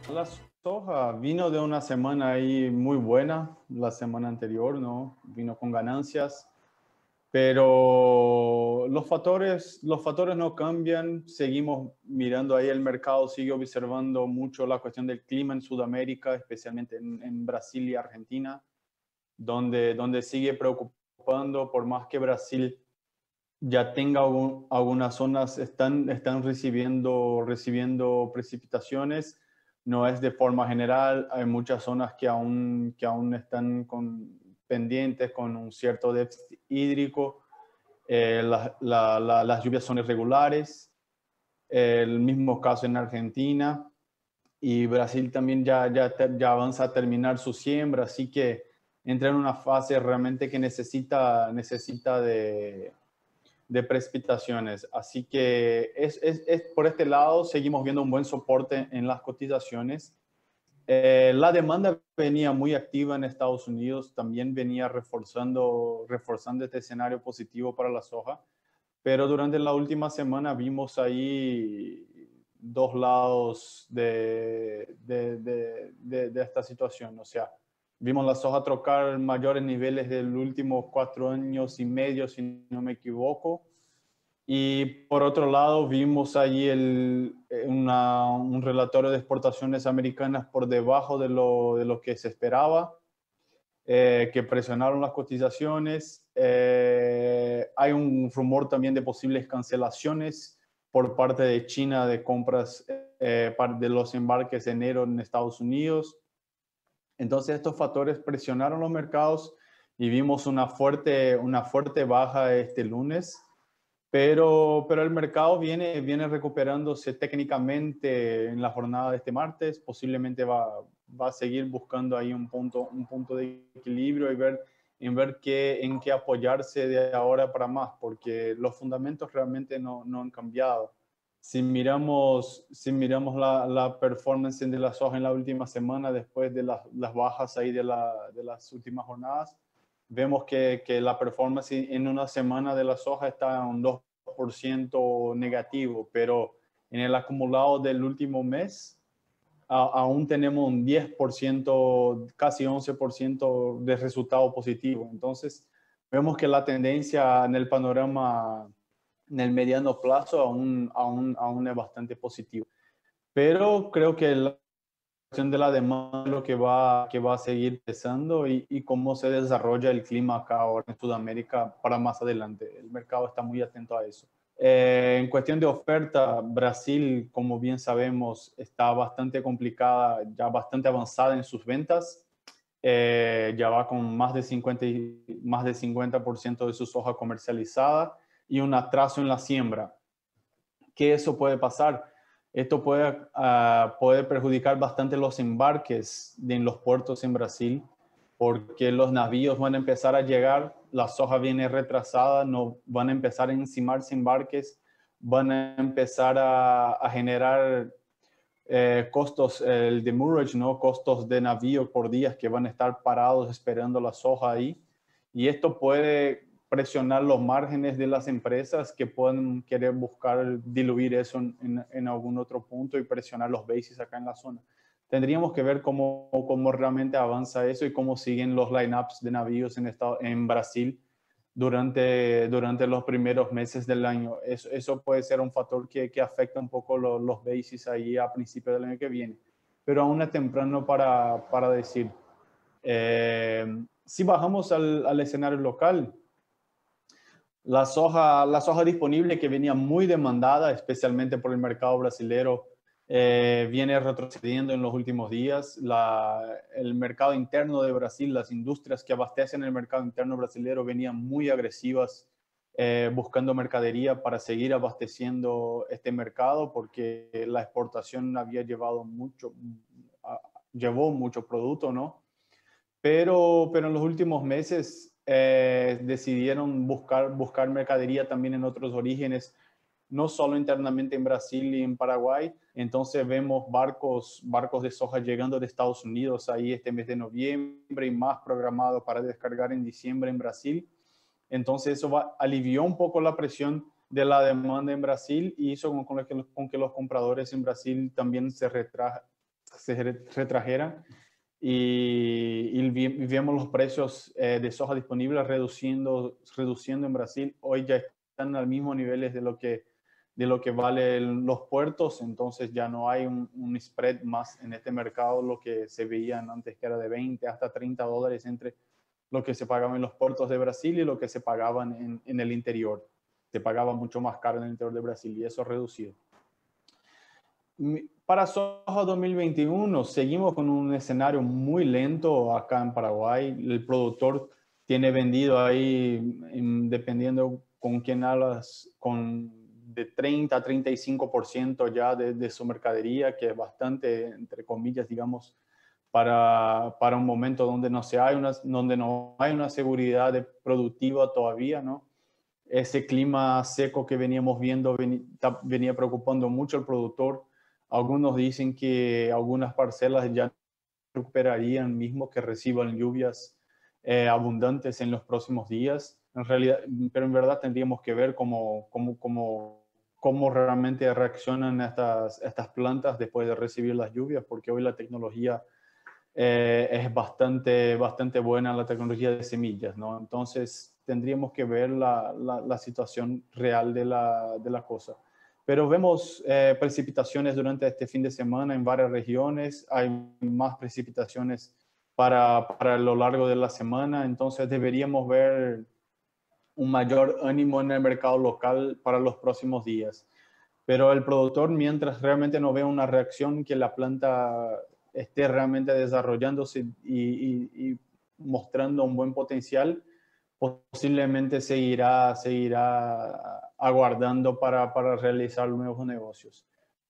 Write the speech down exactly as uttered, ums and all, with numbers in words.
La soja vino de una semana ahí muy buena, la semana anterior, ¿no? Vino con ganancias, pero los factores, los factores no cambian. Seguimos mirando ahí el mercado, sigue observando mucho la cuestión del clima en Sudamérica, especialmente en, en Brasil y Argentina, donde, donde sigue preocupando, por más que Brasil ya tenga algún- algunas zonas, están, están recibiendo, recibiendo precipitaciones. No es de forma general, hay muchas zonas que aún, que aún están con, pendientes con un cierto déficit hídrico. Eh, la- la- la- las lluvias son irregulares. El mismo caso en Argentina, y Brasil también ya, ya, ya avanza a terminar su siembra, así que entra en una fase realmente que necesita, necesita de, de precipitaciones. Así que es, es, es, por este lado seguimos viendo un buen soporte en las cotizaciones. Eh, la demanda venía muy activa en Estados Unidos, también venía reforzando, reforzando este escenario positivo para la soja, pero durante la última semana vimos ahí dos lados de, de, de, de, de esta situación. O sea, vimos la soja trocar mayores niveles de los últimos cuatro años y medio, si no me equivoco, y por otro lado, vimos ahí el, una, un relatorio de exportaciones americanas por debajo de lo, de lo que se esperaba, eh, que presionaron las cotizaciones. Eh, hay un rumor también de posibles cancelaciones por parte de China de compras eh, de los embarques de enero en Estados Unidos. Entonces estos factores presionaron los mercados y vimos una fuerte, una fuerte baja este lunes. Pero, pero el mercado viene, viene recuperándose técnicamente en la jornada de este martes. Posiblemente va, va a seguir buscando ahí un punto, un punto de equilibrio y ver, en ver qué, en qué apoyarse de ahora para más, porque los fundamentos realmente no, no han cambiado. Si miramos, si miramos la, la performance de la soja en la última semana, después de las, las bajas ahí de, la, de las últimas jornadas, vemos que, que, la performance en una semana de la soja está un dos por ciento negativo, pero en el acumulado del último mes a, aún tenemos un diez por ciento, casi once por ciento de resultado positivo. Entonces, vemos que la tendencia en el panorama en el mediano plazo aún, aún, aún es bastante positiva. Pero creo que la de la demanda lo que va, que va a seguir pesando y, y cómo se desarrolla el clima acá ahora en Sudamérica para más adelante. El mercado está muy atento a eso. Eh, en cuestión de oferta, Brasil, como bien sabemos, está bastante complicada, ya bastante avanzada en sus ventas. Eh, ya va con más de cincuenta, más de cincuenta por ciento de su soja comercializada y un atraso en la siembra. ¿Qué eso puede pasar? Esto puede, uh, puede perjudicar bastante los embarques en los puertos en Brasil, porque los navíos van a empezar a llegar, la soja viene retrasada, no van a empezar a encimarse embarques, van a empezar a, a generar eh, costos, el demurrage, ¿no? Costos de navío por días que van a estar parados esperando la soja ahí. Y esto puede presionar los márgenes de las empresas que pueden querer buscar diluir eso en, en, en algún otro punto y presionar los bases acá en la zona. Tendríamos que ver cómo, cómo realmente avanza eso y cómo siguen los lineups de navíos en, estado, en Brasil durante, durante los primeros meses del año. Eso, eso puede ser un factor que, que afecta un poco lo, los bases ahí a principios del año que viene. Pero aún es temprano para, para decir. Eh, si bajamos al, al escenario local, la soja, la soja disponible que venía muy demandada, especialmente por el mercado brasilero, eh, viene retrocediendo en los últimos días. La, el mercado interno de Brasil, las industrias que abastecen el mercado interno brasilero venían muy agresivas eh, buscando mercadería para seguir abasteciendo este mercado porque la exportación había llevado mucho, uh, llevó mucho producto, ¿no? Pero, pero en los últimos meses eh, decidieron buscar, buscar mercadería también en otros orígenes, no solo internamente en Brasil y en Paraguay. Entonces vemos barcos, barcos de soja llegando de Estados Unidos ahí este mes de noviembre y más programado para descargar en diciembre en Brasil. Entonces eso va, alivió un poco la presión de la demanda en Brasil y hizo con, con, que, con que los compradores en Brasil también se, retra, se retrajeran y, y vemos los precios eh, de soja disponibles reduciendo, reduciendo en Brasil. Hoy ya están al mismo niveles de lo que, de lo que valen los puertos, entonces ya no hay un, un spread más en este mercado, lo que se veían antes que era de veinte hasta treinta dólares entre lo que se pagaba en los puertos de Brasil y lo que se pagaban en, en el interior. Se pagaba mucho más caro en el interior de Brasil y eso ha reducido. Para soja dos mil veintiuno seguimos con un escenario muy lento acá en Paraguay. El productor tiene vendido ahí, dependiendo con quién hablas, con de treinta a treinta y cinco por ciento ya de, de su mercadería, que es bastante, entre comillas, digamos, para, para un momento donde no, se hay una, donde no hay una seguridad de productiva todavía, ¿no? Ese clima seco que veníamos viendo venía, venía preocupando mucho al productor. Algunos dicen que algunas parcelas ya recuperarían mismo que reciban lluvias eh, abundantes en los próximos días. En realidad, pero en verdad tendríamos que ver cómo, cómo, cómo, cómo realmente reaccionan estas, estas plantas después de recibir las lluvias, porque hoy la tecnología eh, es bastante, bastante buena, la tecnología de semillas, ¿no? Entonces tendríamos que ver la, la, la situación real de la, de la cosa. Pero vemos eh, precipitaciones durante este fin de semana en varias regiones. Hay más precipitaciones para, para lo largo de la semana. Entonces deberíamos ver un mayor ánimo en el mercado local para los próximos días. Pero el productor, mientras realmente no vea una reacción que la planta esté realmente desarrollándose y, y, y mostrando un buen potencial, posiblemente seguirá, seguirá aguardando para, para realizar nuevos negocios.